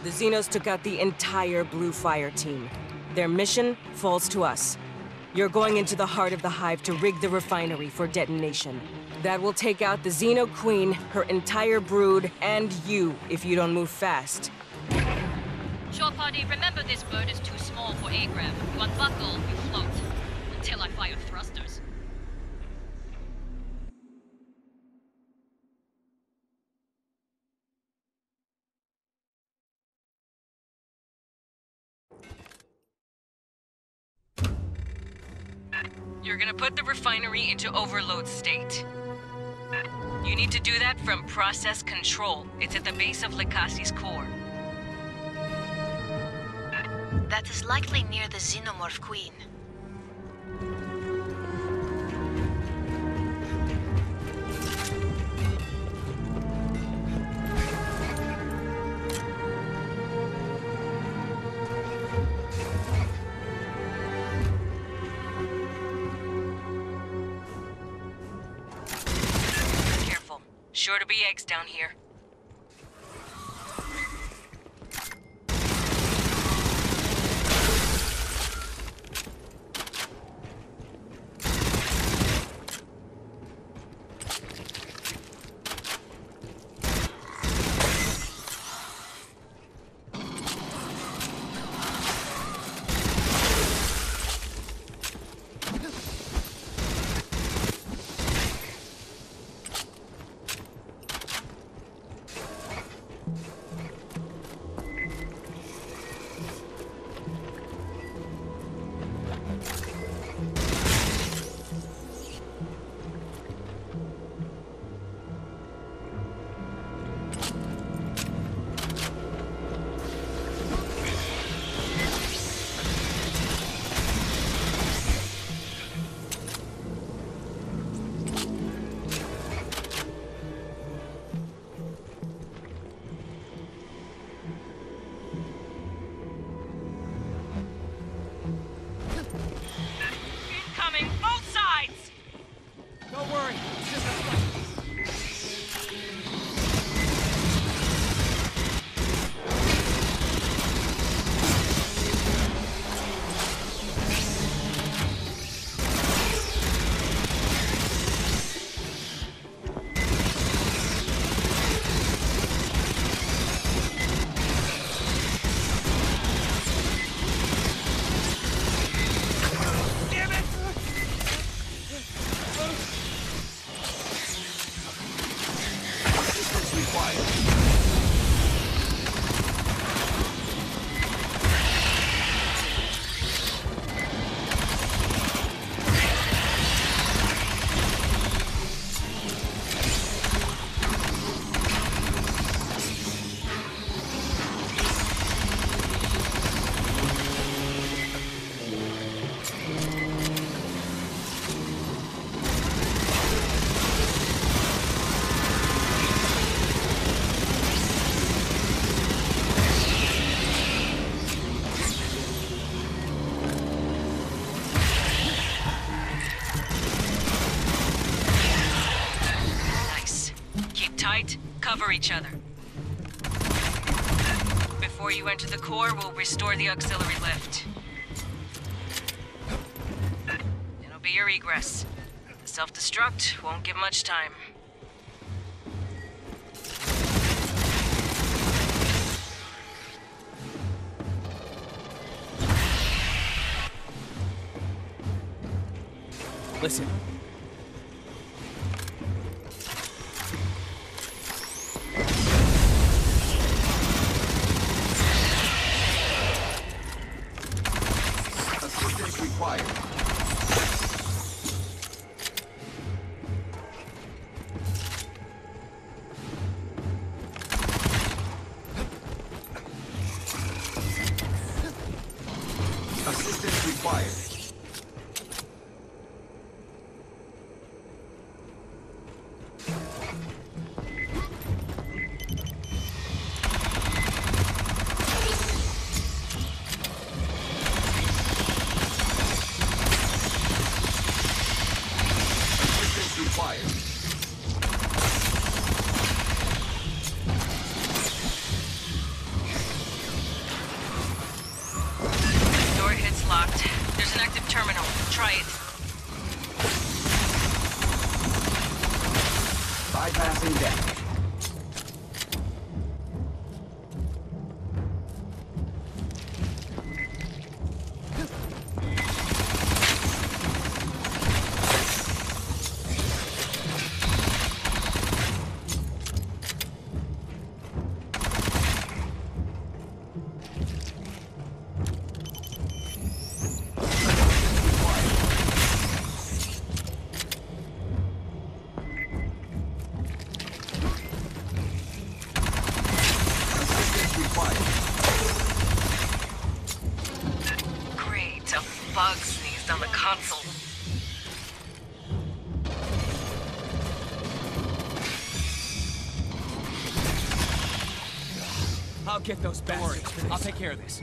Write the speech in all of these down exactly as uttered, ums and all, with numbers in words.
The Xenos took out the entire Blue Fire team. Their mission falls to us. You're going into the heart of the Hive to rig the refinery for detonation. That will take out the Xeno Queen, her entire brood, and you if you don't move fast. Sure, Party, remember this bird is too small for A-Grab. You unbuckle, you float. Until I fire thrusters. You're gonna put the refinery into overload state. You need to do that from process control. It's at the base of Likasi's core. That is likely near the Xenomorph Queen. Sure to be eggs down here. Cover each other. Before you enter the core, we'll restore the auxiliary lift. It'll be your egress. The self-destruct won't give much time. Listen. Bypassing deck. Great, a bug sneezed on the console. I'll get those bastards. I'll take care of this.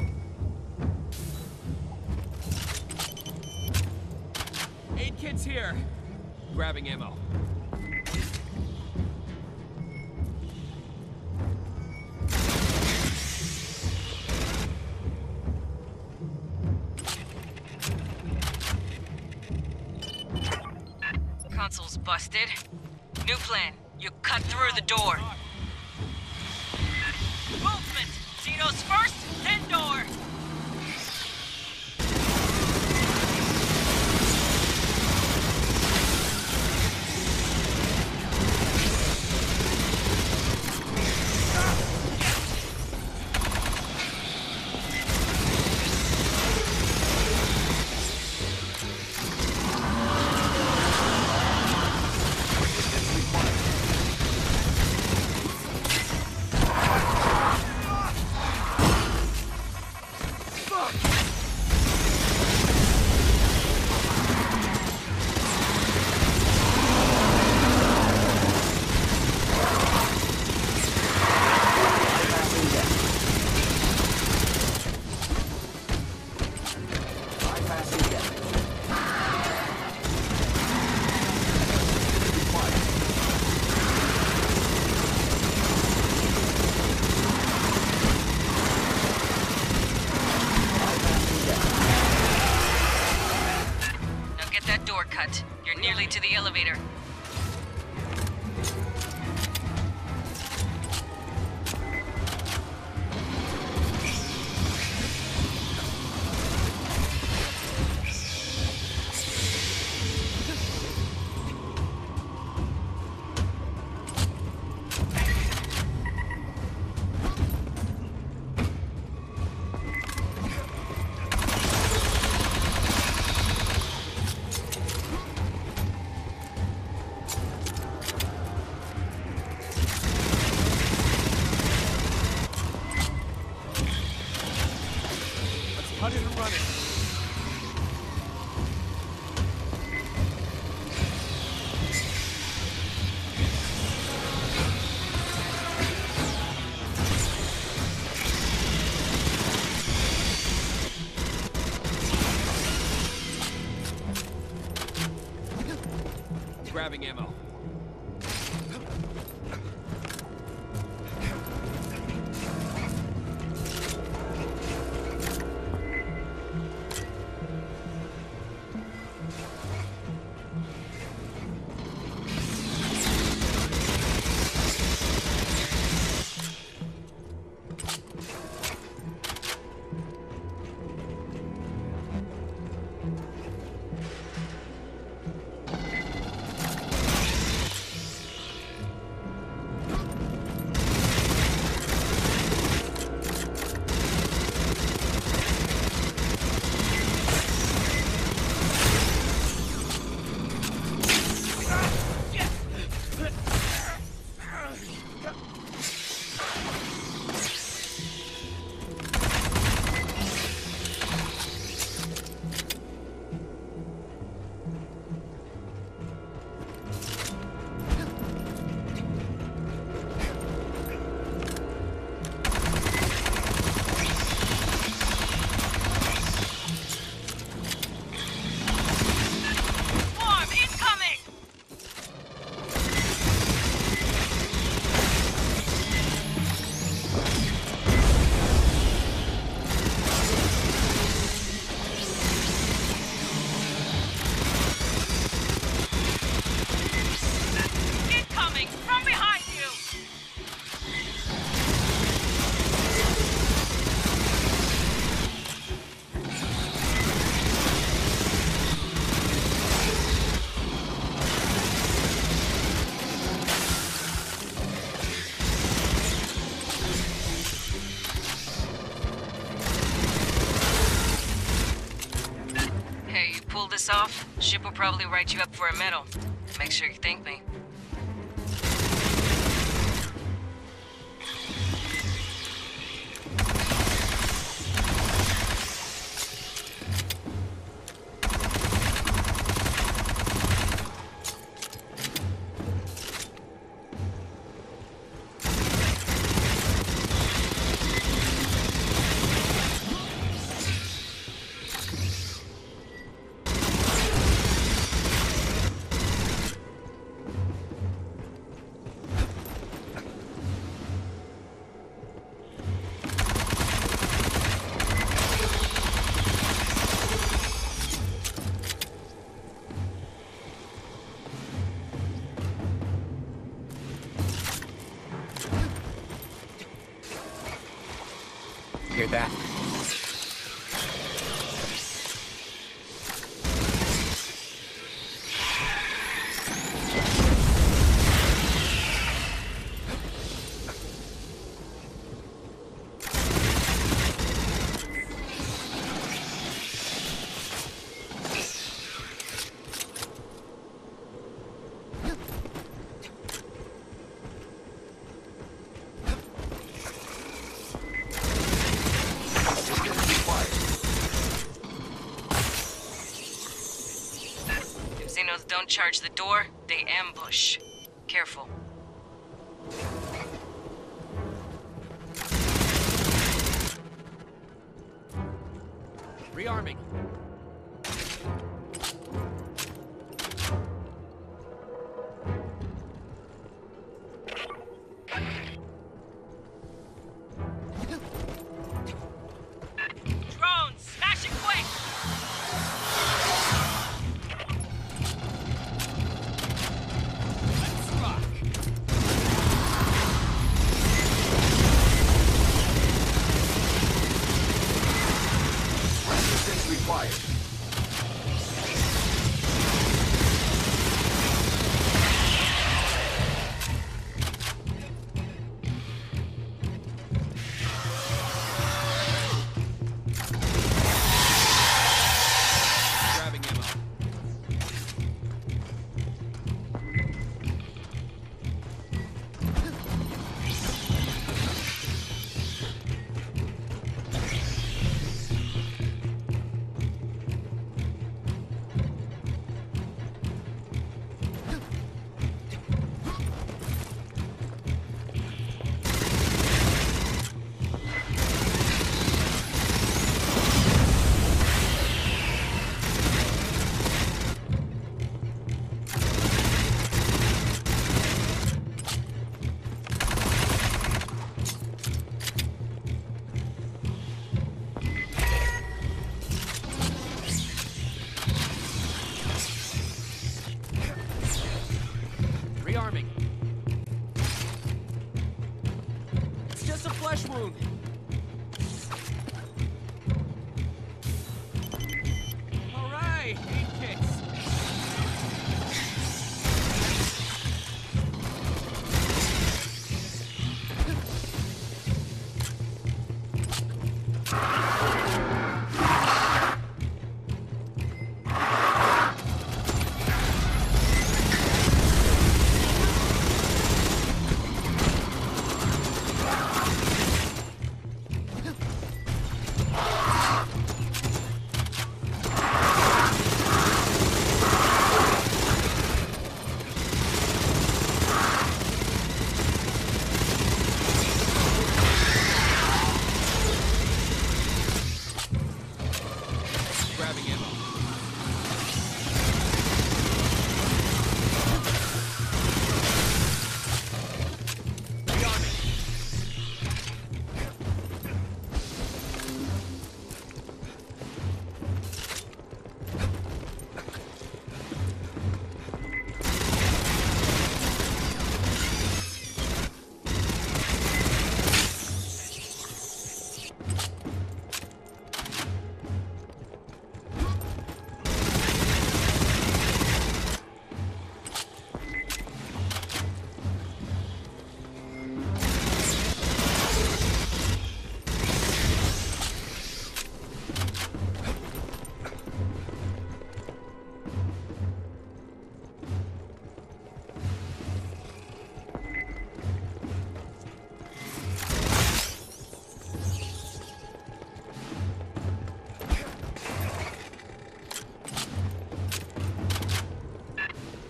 Aid kit's here. Grabbing ammo. Console's busted. New plan. You cut through the door. Movement! Xeno's first, then door! You're nearly to the elevator. Cut it and run it. Grabbing ammo. this off, ship will probably write you up for a medal. Make sure you thank me. Hear that? Xenos don't charge the door, they ambush. Careful. Rearming. Drones, smash it quick! Required.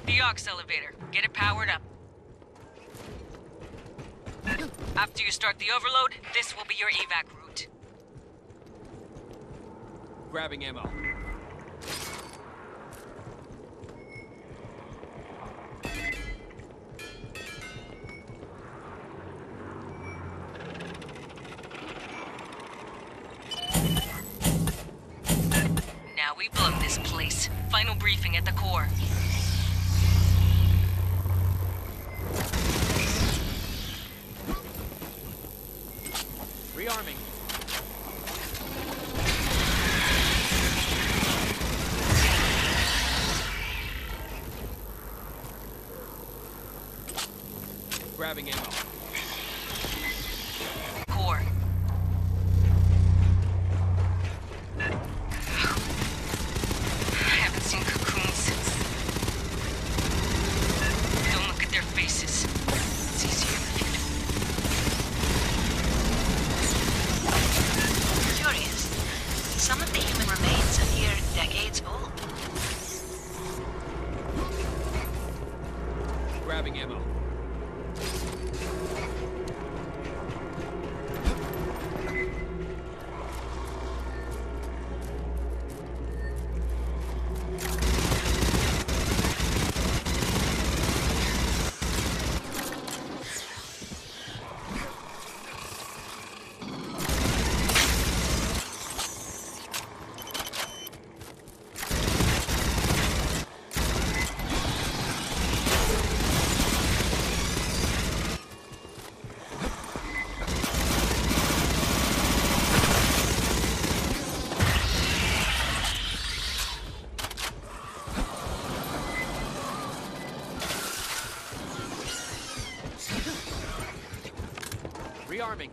The aux elevator. Get it powered up. After you start the overload, this will be your evac route. Grabbing ammo. Now we blow this place. Final briefing at the core. Rearming. Grabbing ammo. Core. I haven't seen cocoons since. Don't look at their faces. It's easier if you do. Curious. Some of the human remains appear decades old. Grabbing ammo. Rearming.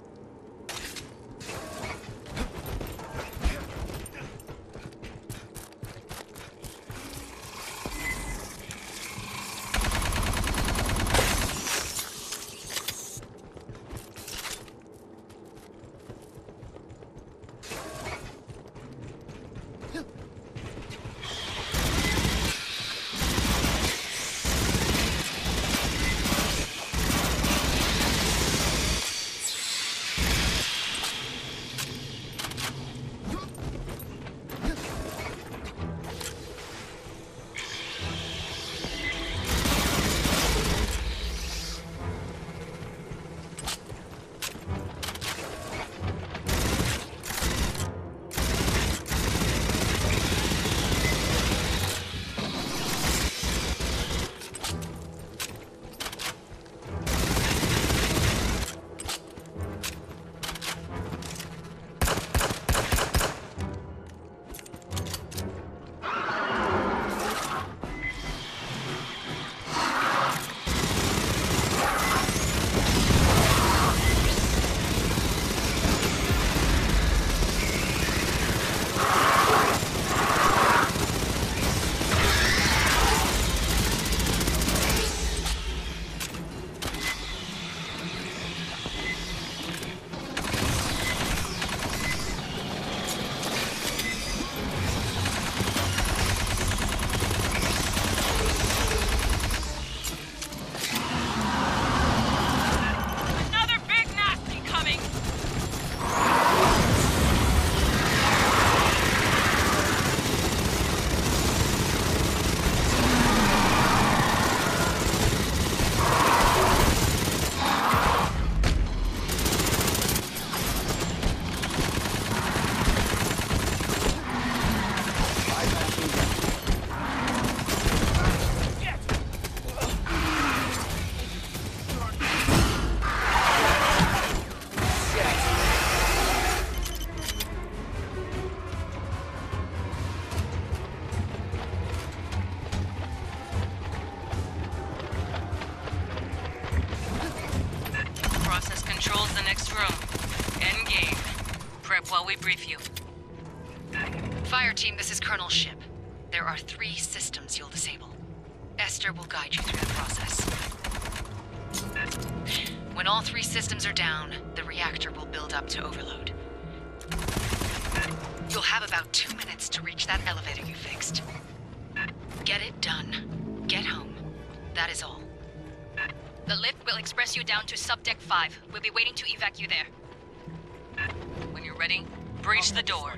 While we brief you. Fireteam, this is Colonel Ship. There are three systems you'll disable. Esther will guide you through the process. When all three systems are down, the reactor will build up to overload. You'll have about two minutes to reach that elevator you fixed. Get it done. Get home. That is all. The lift will express you down to subdeck five. We'll be waiting to evac you there. When you're ready, breach the door.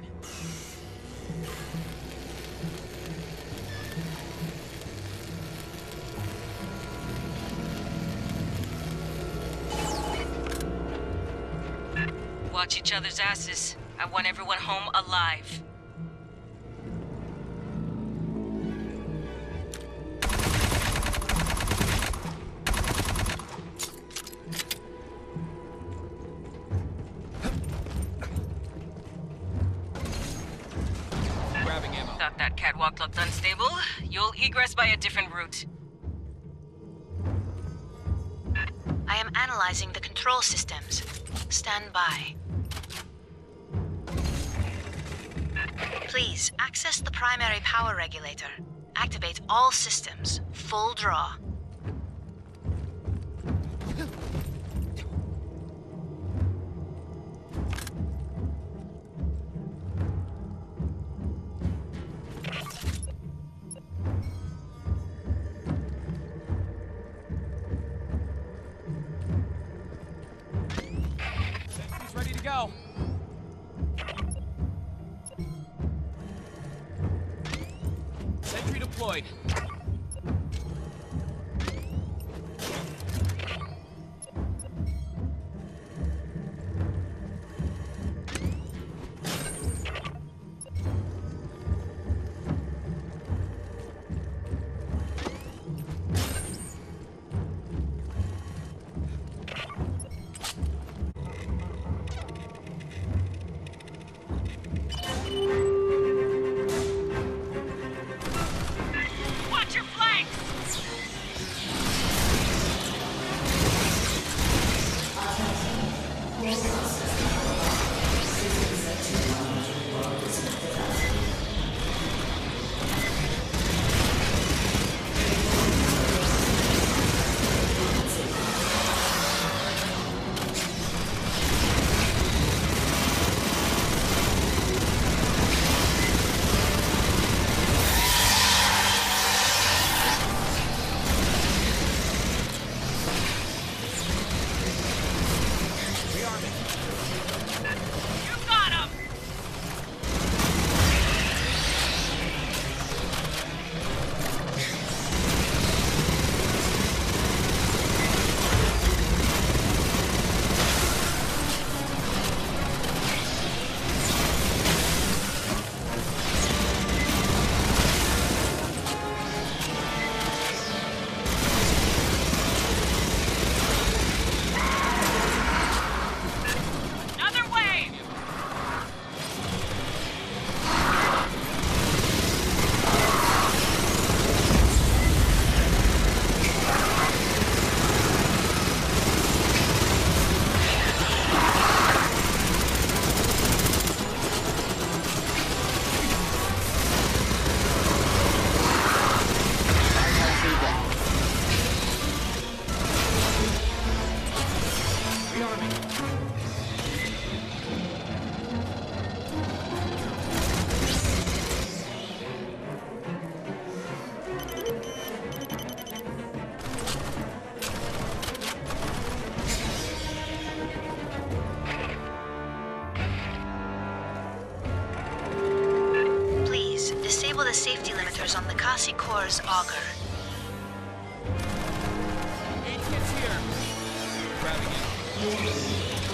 Watch each other's asses. I want everyone home alive. Grabbing ammo. Thought that catwalk looked unstable. You'll egress by a different route. I am analyzing the control systems. Stand by. Please, access the primary power regulator. Activate all systems. Full draw. Sentry's ready to go. Sentry deployed. Watch your flanks! You got him! Another wave! Please, disable the safety limiters on the Kasi Core's auger. Eight kids here. Grabbing ammo.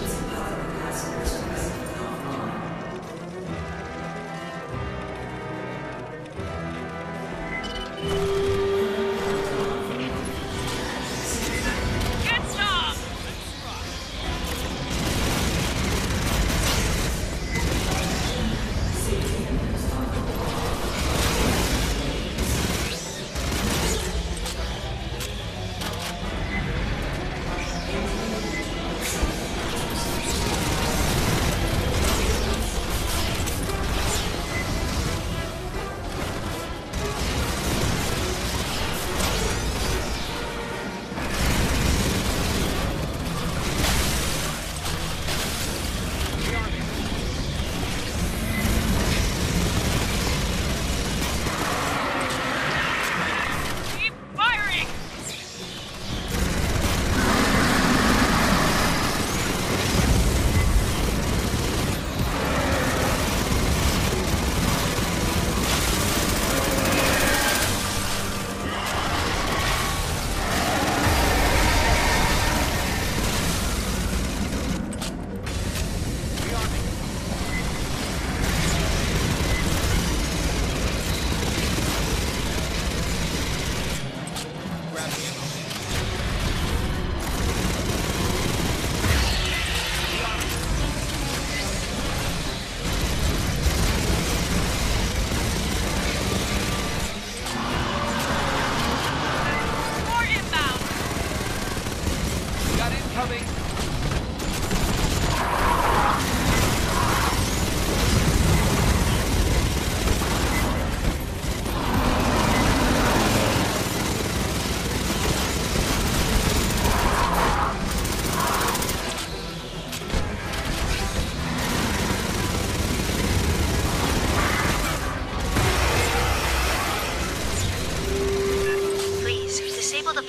Get some!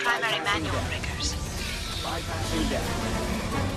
primary manual riggers. Bypassing deck.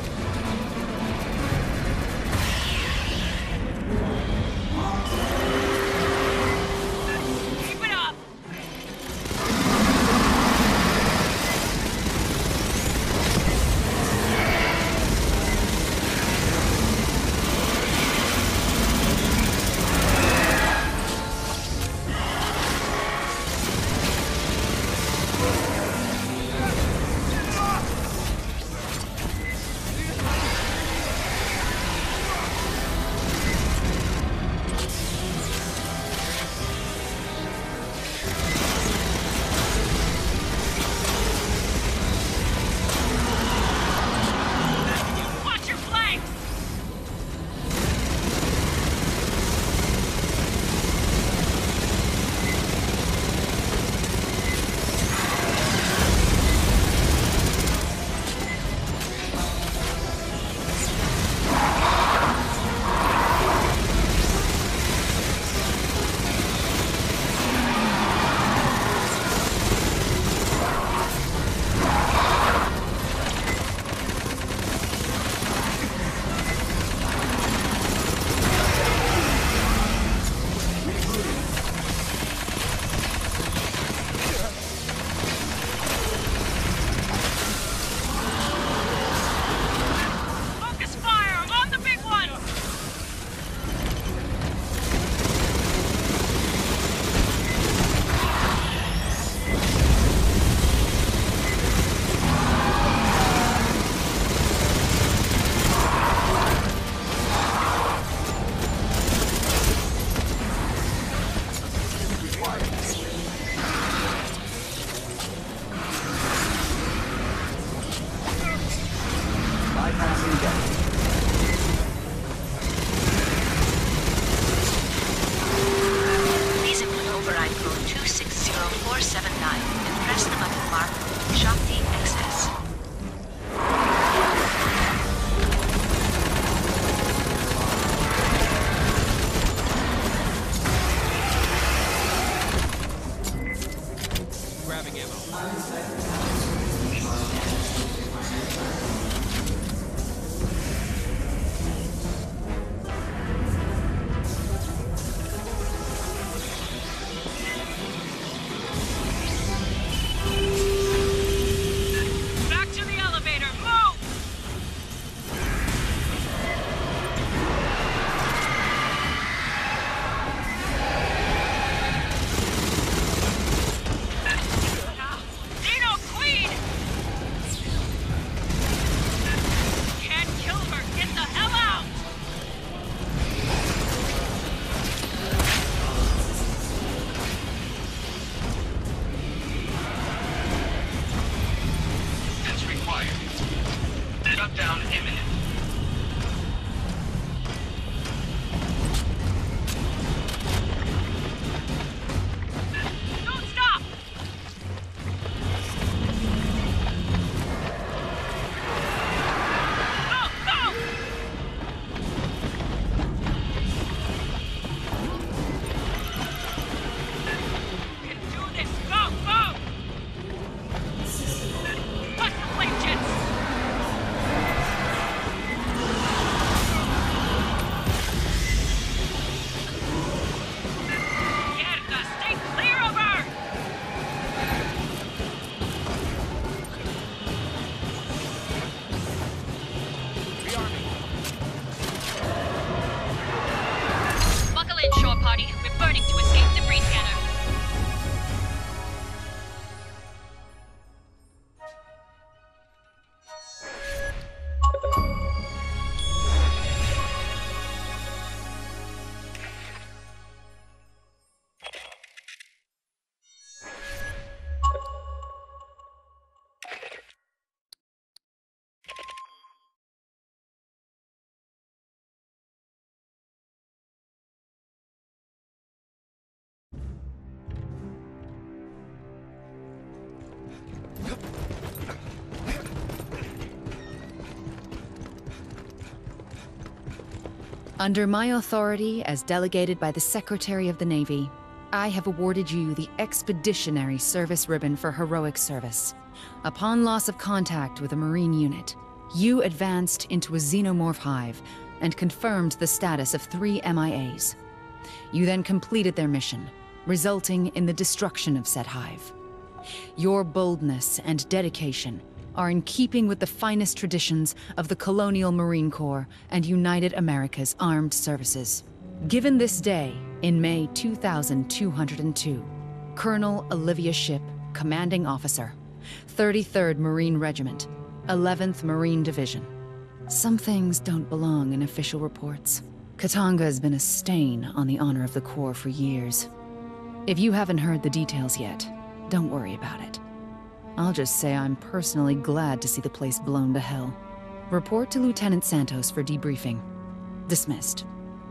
Please input override code two six zero four seven nine and press the button marked Shakti Access. Grabbing ammo. Back to the elevator, move! Xeno Queen! Can't kill her, get the hell out! That's required. Shutdown imminent. Don't stop! Go, go! Can do this, go, go! What's the plane jets? Mierda, stay clear of her! Buckle in, shore party. We're burning to escape debris scanner. Under my authority as delegated by the Secretary of the Navy, I have awarded you the Expeditionary Service Ribbon for heroic service. Upon loss of contact with a Marine unit, you advanced into a xenomorph hive and confirmed the status of three M I As. You then completed their mission, resulting in the destruction of said hive. Your boldness and dedication are in keeping with the finest traditions of the Colonial Marine Corps and United America's Armed Services. Given this day, in May two thousand two hundred two, Colonel Olivia Shipp, Commanding Officer, thirty-third Marine Regiment, eleventh Marine Division. Some things don't belong in official reports. Katanga has been a stain on the honor of the Corps for years. If you haven't heard the details yet, don't worry about it. I'll just say I'm personally glad to see the place blown to hell. Report to Lieutenant Santos for debriefing. Dismissed.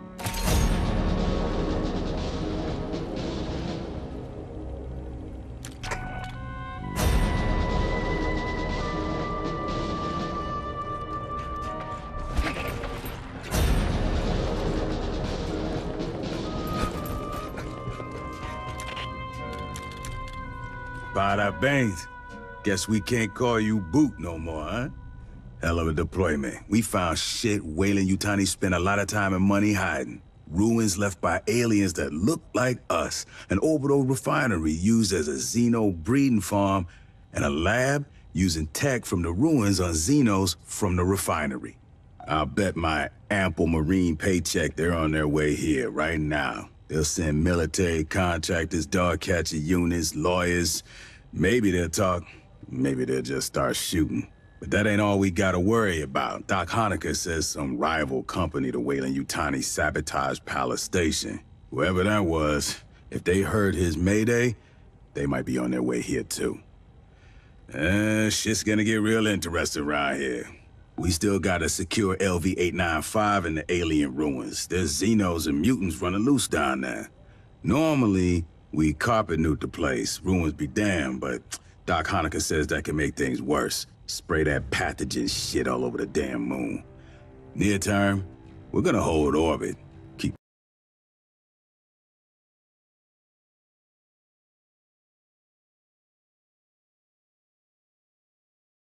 Bada bangs. Guess we can't call you Boot no more, huh? Hell of a deployment. We found shit Weyland-Yutani spent a lot of time and money hiding. Ruins left by aliens that look like us. An orbital refinery used as a Xeno breeding farm. And a lab using tech from the ruins on Xenos from the refinery. I'll bet my ample Marine paycheck they're on their way here right now. They'll send military contractors, dog catcher units, lawyers. Maybe they'll talk, maybe they'll just start shooting. But that ain't all we gotta worry about. Doc Honecker says some rival company to Weyland-Yutani sabotaged Palace Station. Whoever that was, if they heard his mayday, they might be on their way here too. Uh, shit's gonna get real interesting around here. We still gotta secure L V eight ninety-five in the alien ruins. There's Xenos and mutants running loose down there. Normally, we carpet nuke the place, ruins be damned, but Doc Honecker says that can make things worse. Spray that pathogen shit all over the damn moon. Near term, we're gonna hold orbit.